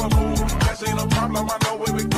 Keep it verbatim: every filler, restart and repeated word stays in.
a move. That ain't a problem, I know where we